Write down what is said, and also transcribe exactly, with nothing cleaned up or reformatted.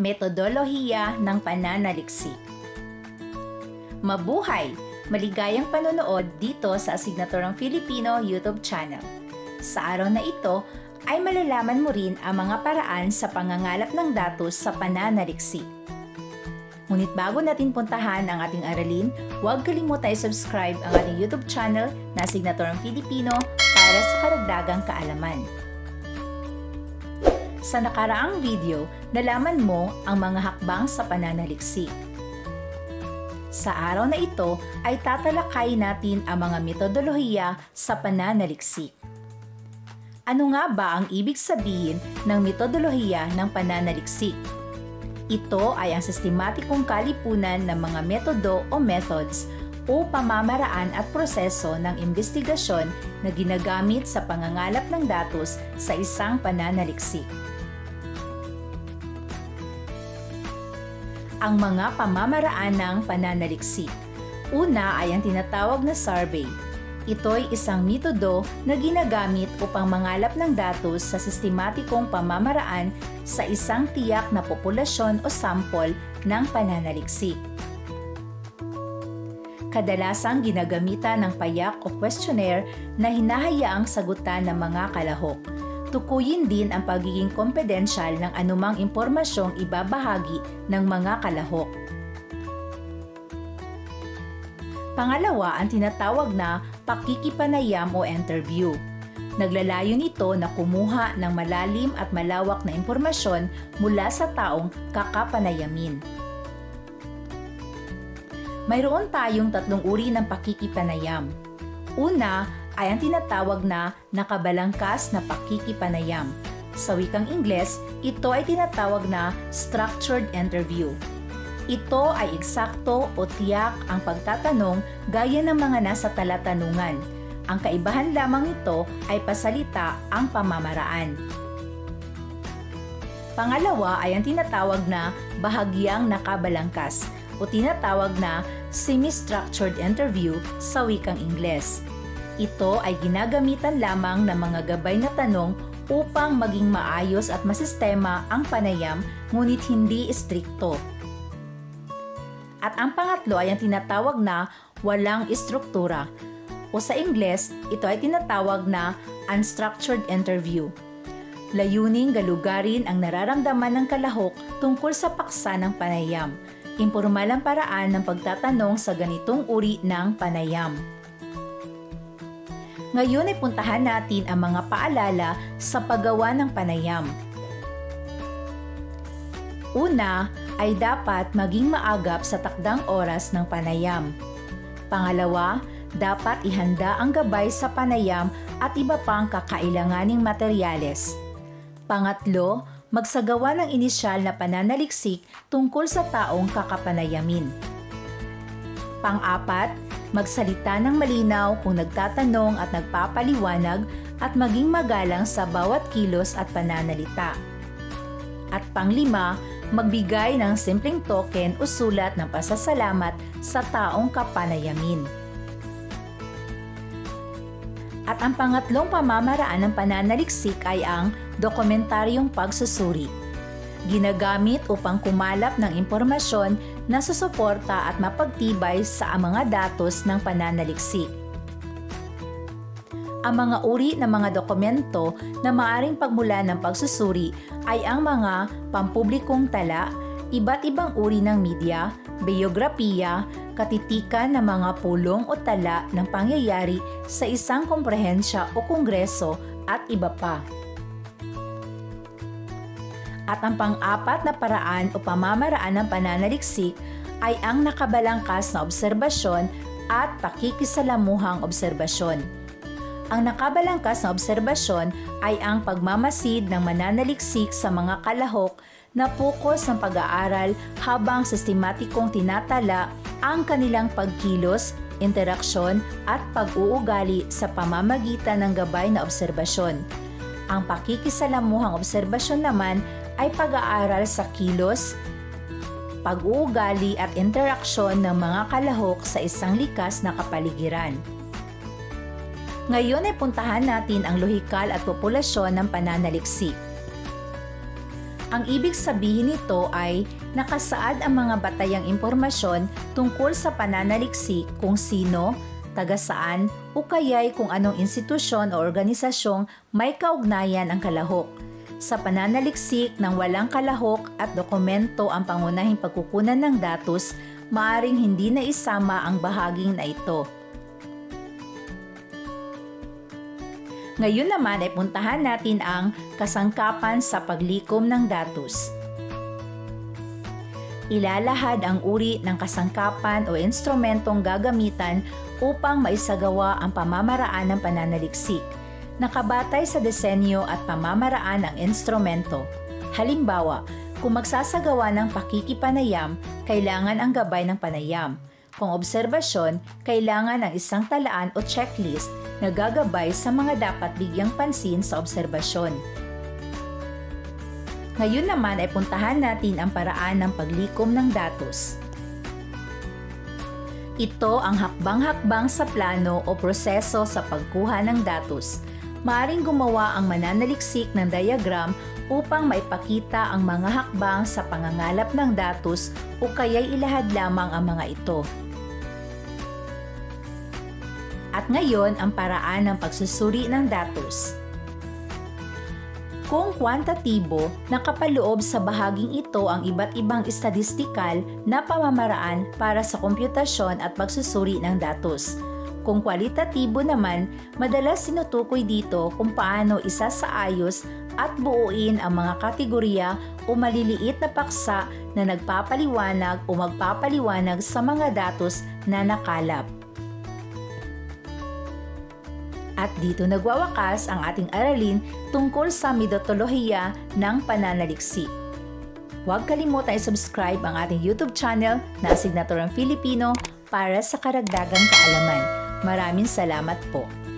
Metodolohiya ng pananaliksik. Mabuhay! Maligayang panonood dito sa Asignaturang Filipino YouTube channel. Sa araw na ito ay malalaman mo rin ang mga paraan sa pangangalap ng datos sa pananaliksik. Ngunit bago natin puntahan ang ating aralin, huwag kalimutan i-subscribe ang ating YouTube channel na Asignaturang Filipino para sa karagdagang kaalaman. Sa nakaraang video, nalaman mo ang mga hakbang sa pananaliksik. Sa araw na ito ay tatalakayin natin ang mga metodolohiya sa pananaliksik. Ano nga ba ang ibig sabihin ng metodolohiya ng pananaliksik? Ito ay ang sistematikong kalipunan ng mga metodo o methods o pamamaraan at proseso ng investigasyon na ginagamit sa pangangalap ng datos sa isang pananaliksik. Ang mga pamamaraan ng pananaliksik. Una ay ang tinatawag na survey. Ito'y isang metodo na ginagamit upang mangalap ng datos sa sistematikong pamamaraan sa isang tiyak na populasyon o sample ng pananaliksik. Kadalasang ginagamitan ng payak o questionnaire na hinahayaang sagutan ng mga kalahok. Tukuyin din ang pagiging kompedensyal ng anumang impormasyong ibabahagi ng mga kalahok. Pangalawa, ang tinatawag na pakikipanayam o interview. Naglalayon ito na kumuha ng malalim at malawak na impormasyon mula sa taong kakapanayamin. Mayroon tayong tatlong uri ng pakikipanayam. Una ay ang tinatawag na nakabalangkas na pakikipanayam. Sa wikang Ingles, ito ay tinatawag na structured interview. Ito ay eksakto o tiyak ang pagtatanong gaya ng mga nasa talatanungan. Ang kaibahan lamang nito ay pasalita ang pamamaraan. Pangalawa ay ang tinatawag na bahagyang nakabalangkas o tinatawag na semi-structured interview sa wikang Ingles. Ito ay ginagamitan lamang ng mga gabay na tanong upang maging maayos at masistema ang panayam ngunit hindi istrikto. At ang pangatlo ay ang tinatawag na walang istruktura o sa Ingles, ito ay tinatawag na unstructured interview. Layuning galugarin ang nararamdaman ng kalahok tungkol sa paksa ng panayam. Impormal ang paraan ng pagtatanong sa ganitong uri ng panayam. Ngayon ay puntahan natin ang mga paalala sa paggawa ng panayam. Una ay dapat maging maagap sa takdang oras ng panayam. Pangalawa, dapat ihanda ang gabay sa panayam at iba pang kakailanganing materyales. Pangatlo, magsagawa ng inisyal na pananaliksik tungkol sa taong kakapanayamin. Pang-apat, magsalita ng malinaw kung nagtatanong at nagpapaliwanag at maging magalang sa bawat kilos at pananalita. At panglima, magbigay ng simpleng token o sulat ng pasasalamat sa taong kapanayamin. At ang pangatlong pamamaraan ng pananaliksik ay ang dokumentaryong pagsusuri. Ginagamit upang kumalap ng impormasyon na susuporta at mapagtibay sa mga datos ng pananaliksik. Ang mga uri ng mga dokumento na maaring pagmulan ng pagsusuri ay ang mga pampublikong tala, iba't ibang uri ng media, biografiya, katitikan ng mga pulong o tala ng pangyayari sa isang komprehensya o kongreso at iba pa. At ang pang-apat na paraan o pamamaraan ng pananaliksik ay ang nakabalangkas na obserbasyon at pakikisalamuhang obserbasyon. Ang nakabalangkas na obserbasyon ay ang pagmamasid ng mananaliksik sa mga kalahok na focus ng pag-aaral habang sistematikong tinatala ang kanilang pagkilos, interaksyon at pag-uugali sa pamamagitan ng gabay na obserbasyon. Ang pakikisalamuhang obserbasyon naman ay pag-aaral sa kilos, pag-uugali at interaksyon ng mga kalahok sa isang likas na kapaligiran. Ngayon ay puntahan natin ang lohikal at populasyon ng pananaliksik. Ang ibig sabihin nito ay nakasaad ang mga batayang impormasyon tungkol sa pananaliksik kung sino, taga saan o kaya'y kung anong institusyon o organisasyong may kaugnayan ang kalahok. Sa pananaliksik ng walang kalahok at dokumento ang pangunahing pagkukunan ng datos, maaring hindi na isama ang bahaging na ito. Ngayon naman ay puntahan natin ang kasangkapan sa paglikom ng datos. Ilalahad ang uri ng kasangkapan o instrumentong gagamitan upang maisagawa ang pamamaraan ng pananaliksik. Nakabatay sa disenyo at pamamaraan ng instrumento. Halimbawa, kung magsasagawa ng pakikipanayam, kailangan ang gabay ng panayam. Kung obserbasyon, kailangan ang isang talaan o checklist na gagabay sa mga dapat bigyang pansin sa obserbasyon. Ngayon naman ay puntahan natin ang paraan ng paglikom ng datos. Ito ang hakbang-hakbang sa plano o proseso sa pagkuha ng datos. Maaring gumawa ang mananaliksik ng diagram upang maipakita ang mga hakbang sa pangangalap ng datos o kaya'y ilahad lamang ang mga ito. At ngayon ang paraan ng pagsusuri ng datos. Kung kwantatibo, nakapaloob sa bahaging ito ang iba't ibang estadistikal na pamamaraan para sa komputasyon at pagsusuri ng datos. Kung kwalitatibo naman, madalas sinutukoy dito kung paano isasaayos at buuin ang mga kategorya o maliliit na paksa na nagpapaliwanag o magpapaliwanag sa mga datos na nakalap. At dito nagwawakas ang ating aralin tungkol sa metodolohiya ng pananaliksik. Huwag kalimutan i-subscribe ang ating YouTube channel na Asignaturang Filipino para sa karagdagang kaalaman. Maraming salamat po.